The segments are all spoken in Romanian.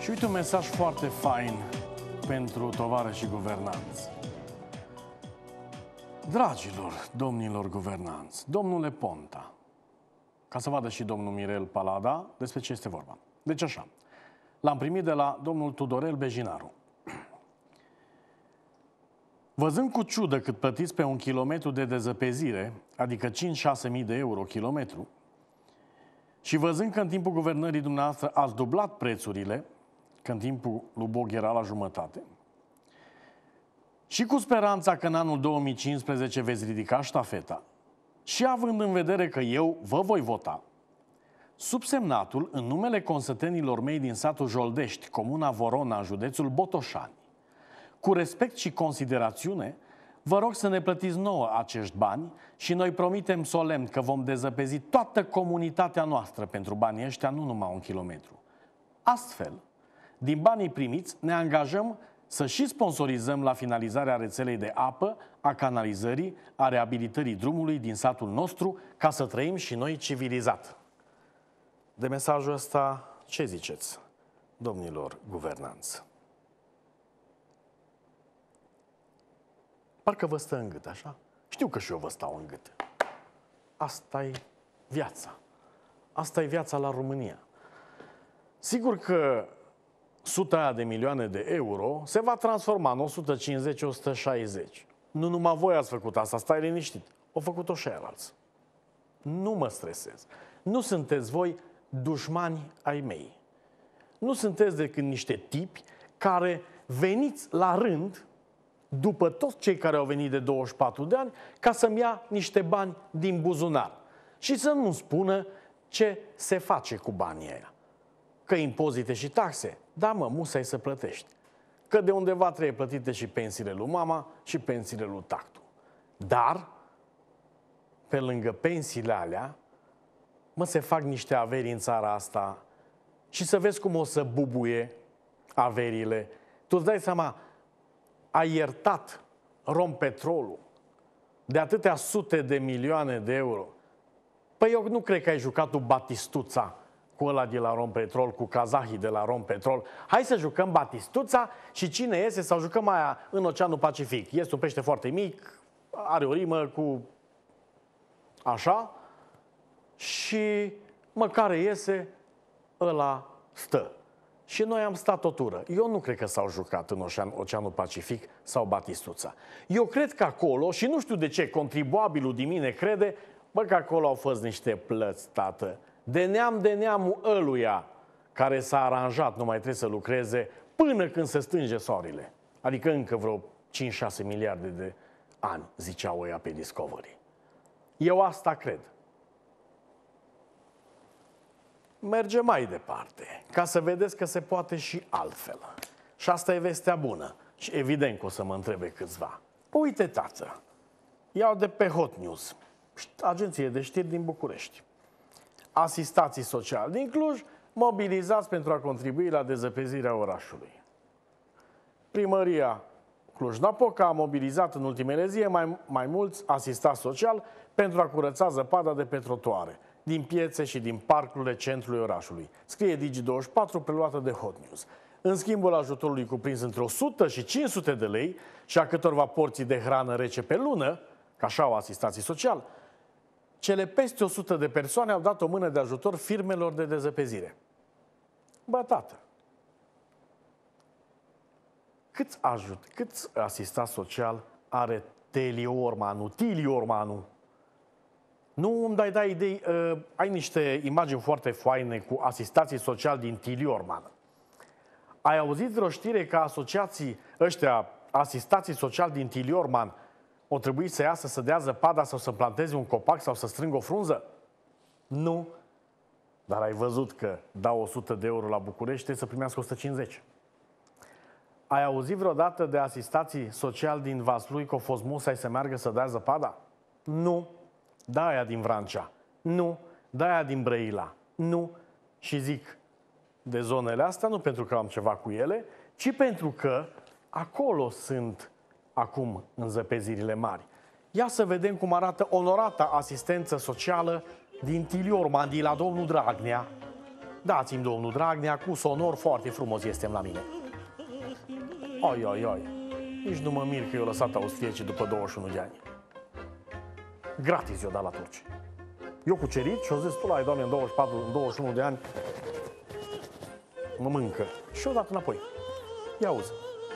Și uite un mesaj foarte fain pentru tovarășii guvernanți. Dragilor, domnilor guvernanți, domnule Ponta, ca să vadă și domnul Mirel Palada despre ce este vorba. Deci așa, l-am primit de la domnul Tudorel Bejinaru. Văzând cu ciudă cât plătiți pe un kilometru de dezăpezire, adică 5-6 mii de euro kilometru, și văzând că în timpul guvernării dumneavoastră ați dublat prețurile, că în timpul lui Bog era la jumătate, și cu speranța că în anul 2015 veți ridica ștafeta, și având în vedere că eu vă voi vota, subsemnatul, în numele consătenilor mei din satul Joldești, comuna Vorona, județul Botoșani, cu respect și considerațiune, vă rog să ne plătiți nouă acești bani și noi promitem solemn că vom dezăpezi toată comunitatea noastră pentru banii ăștia, nu numai un kilometru. Astfel, din banii primiți, ne angajăm să și sponsorizăm la finalizarea rețelei de apă, a canalizării, a reabilitării drumului din satul nostru, ca să trăim și noi civilizat. De mesajul ăsta, ce ziceți, domnilor guvernanți? Parcă vă stă în gât, așa? Știu că și eu vă stau în gât. Asta-i viața. Asta e viața la România. Sigur că 100 de milioane de euro se va transforma în 150-160. Nu numai voi ați făcut asta, stai liniștit. O făcut-o și alții. Nu mă stresez. Nu sunteți voi dușmani ai mei. Nu sunteți decât niște tipi care veniți la rând după toți cei care au venit de 24 de ani, ca să-mi ia niște bani din buzunar. Și să nu spună ce se face cu banii aia. Că impozite și taxe, da mă, musai să plătești. Că de undeva trebuie plătite și pensiile lui mama și pensiile lui tactu. Dar, pe lângă pensiile alea, mă, se fac niște averi în țara asta și să vezi cum o să bubuie averile. Tu îți dai seama, ai iertat Rompetrolul de atâtea sute de milioane de euro. Păi eu nu cred că ai jucat tu Batistuța cu ăla de la Rompetrol, cu kazahii de la Rompetrol. Hai să jucăm Batistuța și cine iese, sau jucăm aia în Oceanul Pacific. Este un pește foarte mic, are o rimă cu așa și măcar iese, ăla stă. Și noi am stat o tură. Eu nu cred că s-au jucat în Oceanul Pacific sau Batistuța. Eu cred că acolo, și nu știu de ce, contribuabilul din mine crede, bă, că acolo au fost niște plăți, tată. De neamul ăluia care s-a aranjat, nu mai trebuie să lucreze până când se stânge soarele. Adică încă vreo 5-6 miliarde de ani, ziceau ăia pe Discovery. Eu asta cred. Merge mai departe, ca să vedeți că se poate și altfel. Și asta e vestea bună. Și evident că o să mă întrebe câțiva. Uite, tată, iau de pe Hot News, agenție de știri din București. Asistații sociali din Cluj mobilizați pentru a contribui la dezăpezirea orașului. Primăria Cluj-Napoca a mobilizat în ultimele zile mai mulți asistați sociali pentru a curăța zăpada de pe trotuare, din piețe și din parcurile centrului orașului. Scrie Digi24, preluată de Hot News. În schimbul ajutorului cuprins între 100 și 500 de lei și a câtorva porții de hrană rece pe lună, ca așa au asistații sociali, cele peste 100 de persoane au dat o mână de ajutor firmelor de dezăpezire. Bă, tată, câți asistat social are Tilio Ormanu? Nu îmi dai idei, ai niște imagini foarte faine cu asistații sociali din Tilio Orman. Ai auzit vreo știre că asociații ăștia, asistații sociali din Tilio Orman, o trebuie să iasă să dea zăpada sau să planteze un copac sau să strângă o frunză? Nu. Dar ai văzut că dau 100 de euro la București, trebuie să primească 150. Ai auzit vreodată de asistații sociali din Vaslui că o fost musai să meargă să dea zăpada? Nu. Da, aia din Vrancea. Nu. Da, aia din Brăila. Nu. Și zic de zonele astea, nu pentru că am ceva cu ele, ci pentru că acolo sunt acum înzăpezirile mari. Ia să vedem cum arată onorata asistență socială din Tilio Orman, de la domnul Dragnea. Dați-mi domnul Dragnea, cu sonor foarte frumos este la mine. Oi, oi, oi. Nici nu mă mir că i-au lăsat austriecii după 21 de ani. Gratis i-o dat la turci. Eu cucerit și-o zis, tu la ai, Doamne, în 24, în 21 de ani, mă mâncă. Și-o dat înapoi. Ia auzi.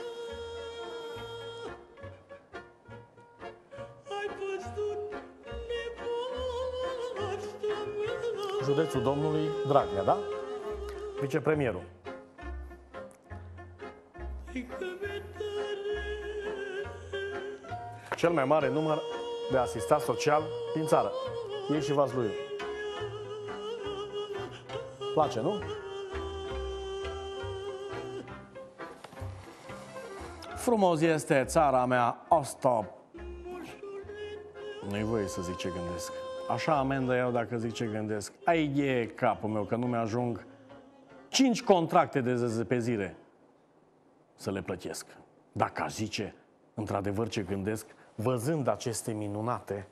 Județul domnului Dragnea, da? Vicepremierul. Cel mai mare număr de asistat social din țară. Ei și Vasluiu. Place, nu? Frumos este țara mea, asta... Nu-i voie să zic ce gândesc. Așa amendă eu dacă zic ce gândesc. Ai e capul meu că nu mi-ajung 5 contracte de zăzăpezire să le plătesc. Dacă aș zice într-adevăr ce gândesc, văzând aceste minunate,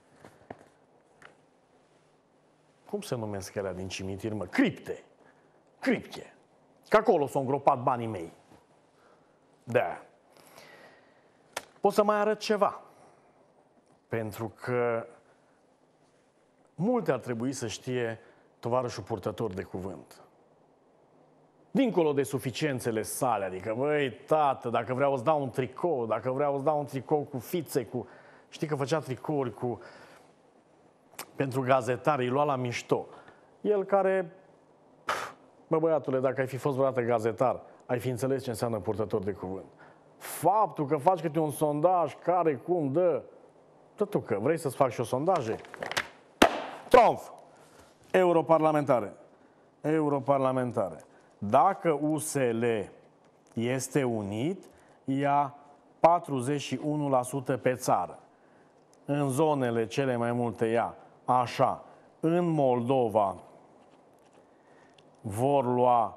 cum se numesc alea din cimitir, mă? Cripte. Cripte. Că acolo s-au îngropat banii mei. Da. Pot să mai arăt ceva. Pentru că multe ar trebui să știe tovarășul purtător de cuvânt. Dincolo de suficiențele sale, adică, băi, tată, dacă vreau îți dau un tricou, dacă vreau îți dau un tricou cu fițe, cu... Știi că făcea tricouri cu... pentru gazetari, îi lua la mișto. El care... Bă, băiatule, dacă ai fi fost vreodată gazetar, ai fi înțeles ce înseamnă purtător de cuvânt. Faptul că faci câte un sondaj, care, cum, dă... Tătucă, vrei să-ți fac și o sondaje? Trumf! Europarlamentare. Europarlamentare. Dacă USL este unit, ia 41% pe țară. În zonele cele mai multe ia așa. În Moldova vor lua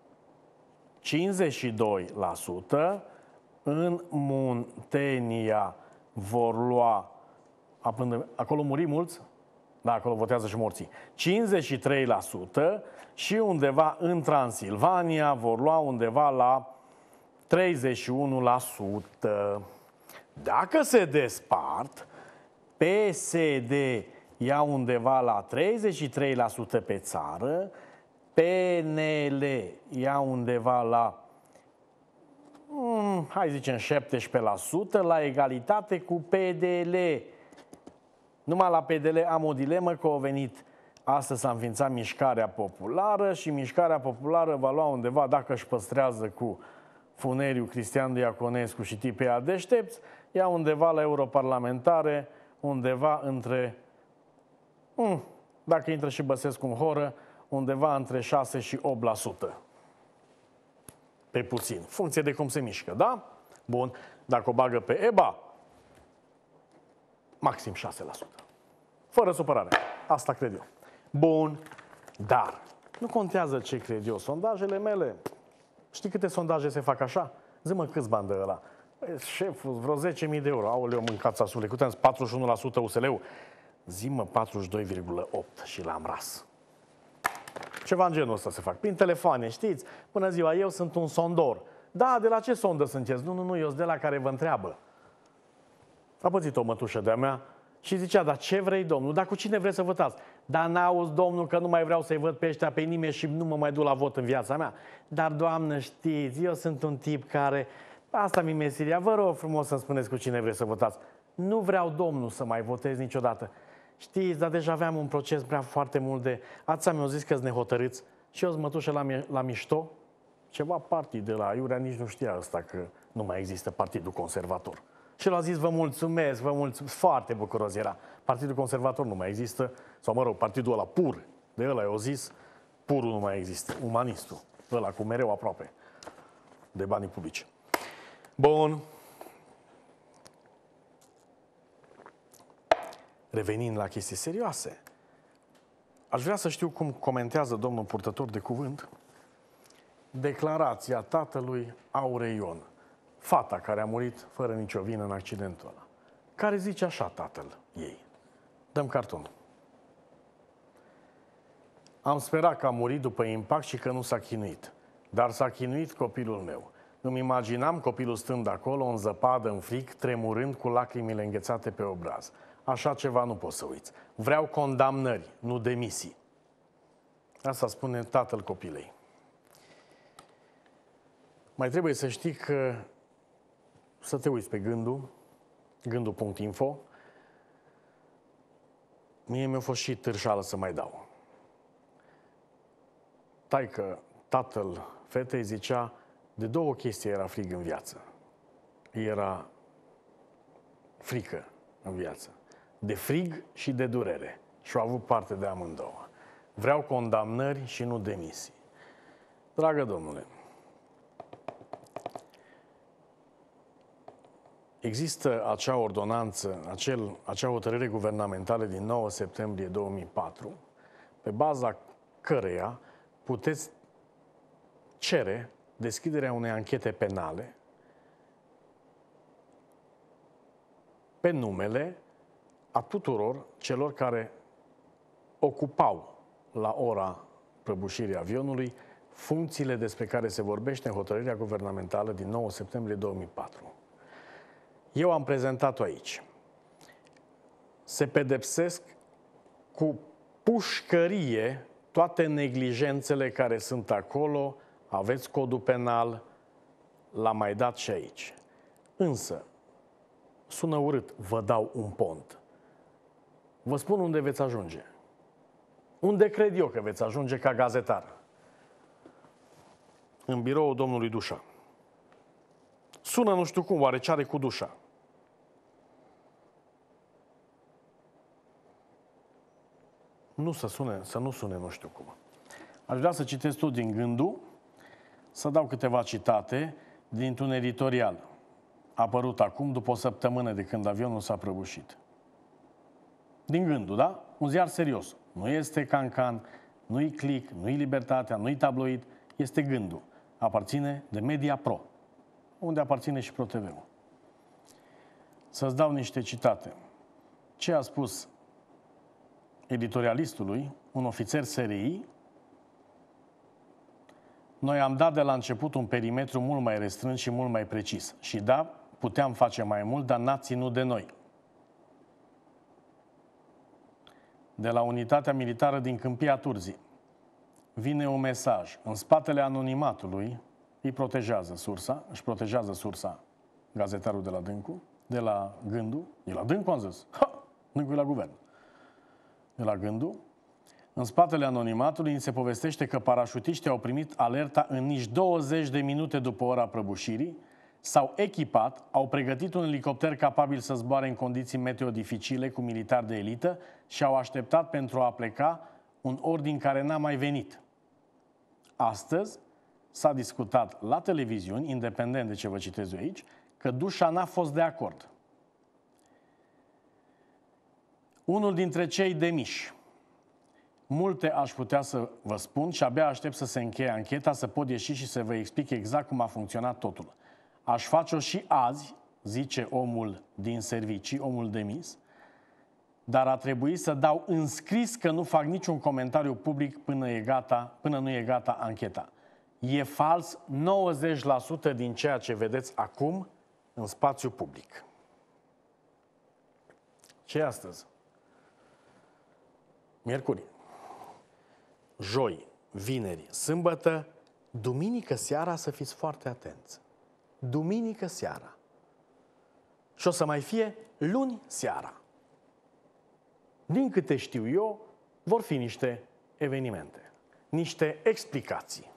52%, în Muntenia vor lua, acolo muri mulți? Da, acolo votează și morții. 53% și undeva în Transilvania vor lua undeva la 31%. Dacă se despart, PSD ia undeva la 33% pe țară, PNL ia undeva la, hai zicem 17%, la egalitate cu PDL. Numai la PDL am o dilemă că a venit, astăzi s-a înființat Mișcarea Populară și Mișcarea Populară va lua undeva, dacă își păstrează cu Funeriu, Cristian Diaconescu și tipii aia deștepți, ia undeva la europarlamentare, undeva între, dacă intră și Băsescu în horă, undeva între 6 și 8%. Pe puțin. Funcție de cum se mișcă, da? Bun. Dacă o bagă pe EBA, maxim 6%. Fără supărare. Asta cred eu. Bun. Dar nu contează ce cred eu. Sondajele mele, știi câte sondaje se fac așa? Zi-mă câți bani de ăla. Șeful, vreo 10.000 de euro. Aoleu, mâncați asule. Cât am 41% USL-ul. Zi-mă 42,8 și l-am ras. Ceva în genul ăsta se fac. Prin telefoane, știți? Bună ziua, eu sunt un sondor. Da, de la ce sondă sunteți? Nu, eu sunt de la care vă întreabă. A pățit o mătușă de-a mea și zicea, dar ce vrei, domnul? Dar cu cine vreți să votați? Dar n-auzi, domnul, că nu mai vreau să-i văd pe ăștia pe nimeni și nu mă mai duc la vot în viața mea. Dar, doamnă, știți, eu sunt un tip care... Asta mi-e meseria. Vă rog frumos să-mi spuneți cu cine vreți să votați. Nu vreau, domnul, să mai votez niciodată. Știți, dar deja aveam un proces prea foarte mult de... Ața mi-a zis că-s nehotărâți și eu mătușă la mișto. Ceva partid de la Iurea nici nu știa ăsta că nu mai există Partidul Conservator. Și el a zis, vă mulțumesc, foarte bucuros era. Partidul Conservator nu mai există, sau mă rog, partidul ăla pur, de ăla i-a zis, purul nu mai există, umanistul, ăla cu mereu aproape de banii publici. Bun. Revenind la chestii serioase, aș vrea să știu cum comentează domnul purtător de cuvânt declarația tatălui Aureion, fata care a murit fără nicio vină în accidentul ăla, care zice așa tatăl ei. Dăm cartonul. Am sperat că a murit după impact și că nu s-a chinuit. Dar s-a chinuit copilul meu. Îmi imaginam copilul stând acolo, în zăpadă, în frig, tremurând cu lacrimile înghețate pe obraz. Așa ceva nu pot să uiți. Vreau condamnări, nu demisii. Asta spune tatăl copilei. Mai trebuie să știi că să te uiți pe gândul.info. Mie mi-a fost și târșală să mai dau. Taică, tatăl fetei zicea, de două chestii era frig în viață. Era frică în viață. De frig și de durere. Și au avut parte de amândouă. Vreau condamnări și nu demisii. Dragă domnule, există acea ordonanță, acea hotărâre guvernamentală din 9 septembrie 2004, pe baza căreia puteți cere deschiderea unei anchete penale pe numele a tuturor celor care ocupau la ora prăbușirii avionului funcțiile despre care se vorbește în hotărârea guvernamentală din 9 septembrie 2004. Eu am prezentat-o aici. Se pedepsesc cu pușcărie toate neglijențele care sunt acolo, aveți codul penal, l-am mai dat și aici. Însă, sună urât, vă dau un pont. Vă spun unde veți ajunge. Unde cred eu că veți ajunge ca gazetar? În biroul domnului Dușa. Sună nu știu cum, oare ce are cu Dușa? Să nu sune nu știu cum. Aș vrea să citesc tot din Gândul, să dau câteva citate dintr-un editorial apărut acum, după o săptămână de când avionul s-a prăbușit. Din Gândul, da? Un ziar serios. Nu este Cancan, nu-i Click, nu-i Libertatea, nu-i Tabloid, este Gândul. Aparține de Media Pro, unde aparține și Pro TV-ul. Să-ți dau niște citate. Ce a spus editorialistului, un ofițer SRI: noi am dat de la început un perimetru mult mai restrâns și mult mai precis. Și da, puteam face mai mult, dar n-a ținut de noi. De la unitatea militară din Câmpia Turzii vine un mesaj. În spatele anonimatului își protejează sursa gazetarul de la Gândul. E la Dâncu, am zis. Dâncu e la guvern. De la Gândul. În spatele anonimatului se povestește că parașutiștii au primit alerta în nici 20 de minute după ora prăbușirii, s-au echipat, au pregătit un elicopter capabil să zboare în condiții meteo dificile cu militari de elită și au așteptat pentru a pleca un ordin care n-a mai venit. Astăzi s-a discutat la televiziuni, independent de ce vă citez eu aici, că Dușa n-a fost de acord. Unul dintre cei demiși. Multe aș putea să vă spun și abia aștept să se încheie ancheta, să pot ieși și să vă explic exact cum a funcționat totul. Aș face-o și azi, zice omul din servicii, omul demis, dar a trebuit să dau în scris că nu fac niciun comentariu public până nu e gata ancheta. E fals 90% din ceea ce vedeți acum în spațiu public. Ce e astăzi? Miercuri, joi, vineri, sâmbătă, duminică seara să fiți foarte atenți. Duminică seara. Și o să mai fie luni seara. Din câte știu eu, vor fi niște evenimente, niște explicații.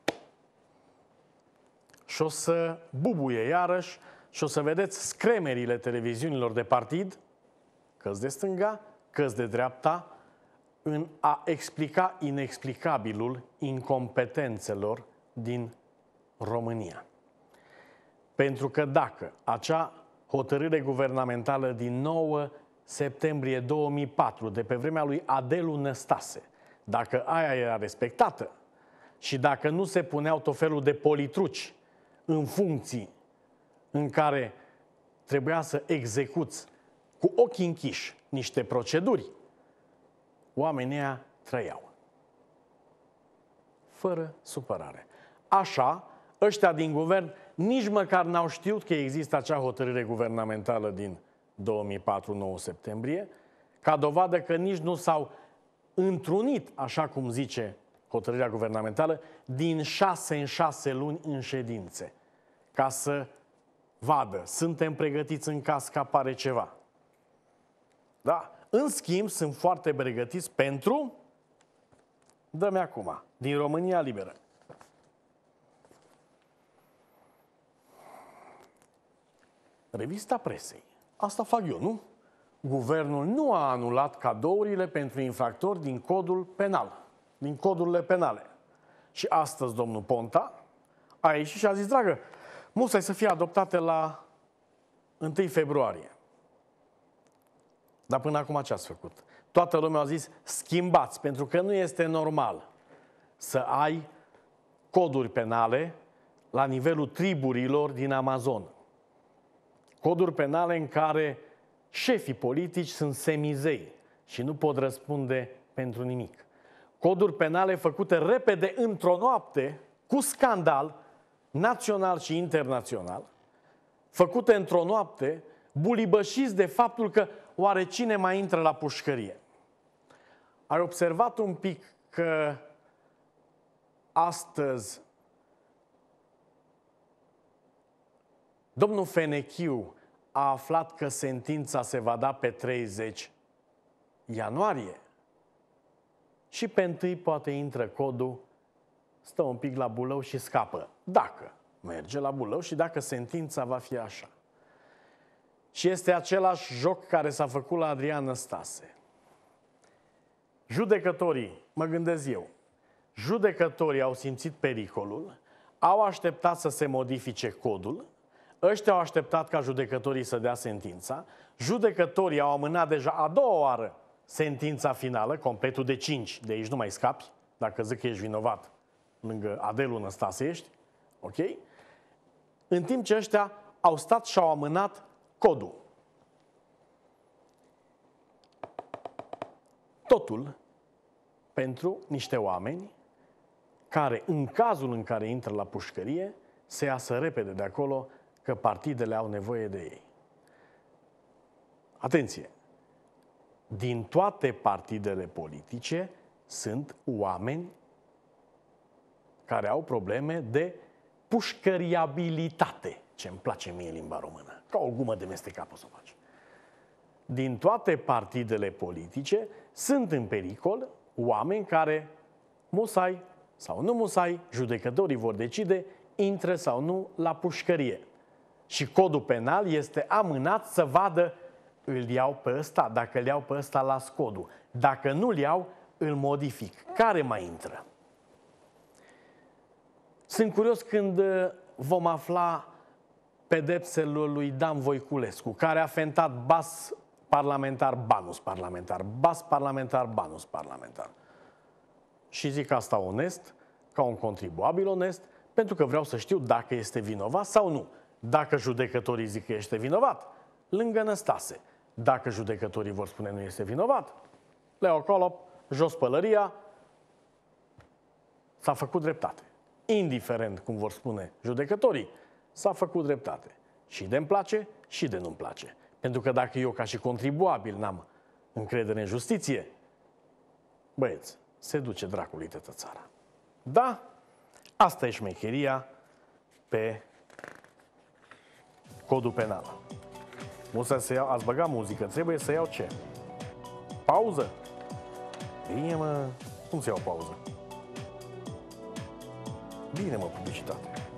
Și o să bubuie iarăși și o să vedeți scremerile televiziunilor de partid, că-s de stânga, că-s de dreapta, în a explica inexplicabilul incompetențelor din România. Pentru că dacă acea hotărâre guvernamentală din 9 septembrie 2004, de pe vremea lui Adelu Năstase, dacă aia era respectată și dacă nu se puneau tot felul de politruci în funcții în care trebuia să execuți cu ochii închiși niște proceduri, oamenii ăia trăiau. fără supărare. Așa, ăștia din guvern nici măcar n-au știut că există acea hotărâre guvernamentală din 2004, 9 septembrie, ca dovadă că nici nu s-au întrunit, așa cum zice hotărârea guvernamentală, din 6 în 6 luni în ședințe, ca să vadă, suntem pregătiți în caz că apare ceva. Da? În schimb, sunt foarte pregătiți pentru, dă-mi acum, din România Liberă. Revista Presei. Asta fac eu, nu? Guvernul nu a anulat cadourile pentru infractori din codul penal, din codurile penale. Și astăzi domnul Ponta a ieșit și a zis, dragă, musai să fie adoptate la 1 februarie. Dar până acum ce ați făcut? Toată lumea a zis, schimbați, pentru că nu este normal să ai coduri penale la nivelul triburilor din Amazon. Coduri penale în care șefii politici sunt semizei și nu pot răspunde pentru nimic. Coduri penale făcute repede într-o noapte, cu scandal național și internațional, făcute într-o noapte, bulibășiți de faptul că oare cine mai intră la pușcărie. Ai observat un pic că astăzi domnul Fenechiu a aflat că sentința se va da pe 30 ianuarie și pe 1 poate intră codul, stă un pic la Bulău și scapă. Dacă merge la Bulău și dacă sentința va fi așa. Și este același joc care s-a făcut la Adrian Năstase. Judecătorii, mă gândesc eu, judecătorii au simțit pericolul, au așteptat să se modifice codul, ăștia au așteptat ca judecătorii să dea sentința, judecătorii au amânat deja a doua oară sentința finală, completul de 5, de aici nu mai scapi, dacă zic că ești vinovat, lângă Adelu Năstase ești, ok? În timp ce ăștia au stat și au amânat codul. Totul pentru niște oameni care, în cazul în care intră la pușcărie, se iasă repede de acolo că partidele au nevoie de ei. Atenție! Din toate partidele politice sunt oameni care au probleme de pușcăriabilitate. Ce-mi place mie limba română. Ca o gumă de mestecat poți să o faci. Din toate partidele politice sunt în pericol oameni care, musai sau nu musai, judecătorii vor decide, intră sau nu la pușcărie. Și codul penal este amânat să vadă, îl iau pe ăsta, dacă îl iau pe ăsta, las codul. Dacă nu îl iau, îl modific. Care mai intră? Sunt curios când vom afla pedepsele lui Dan Voiculescu, care a fentat bas parlamentar, banus parlamentar, bas parlamentar, banus parlamentar. Și zic asta onest, ca un contribuabil onest, pentru că vreau să știu dacă este vinovat sau nu. Dacă judecătorii zic că este vinovat, lângă Năstase. Dacă judecătorii vor spune nu este vinovat, le acolo, jos pălăria, s-a făcut dreptate. Indiferent cum vor spune judecătorii, s-a făcut dreptate. Și de-mi place și de nu-mi place. Pentru că dacă eu ca și contribuabil n-am încredere în justiție, băieți, se duce dracului toată țara. Da? Asta e șmecheria pe codul penal. Ați băgat muzică, trebuie să iau ce? Pauză? Bine, mă, cum să iau pauză? Bine, mă, publicitate.